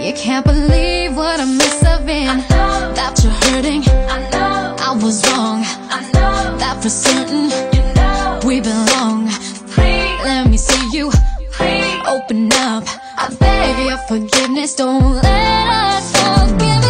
You can't believe what I must have been. That you're hurting. I was wrong. That for certain. We belong. Let me see you. Open up. I beg your forgiveness. Don't let us both be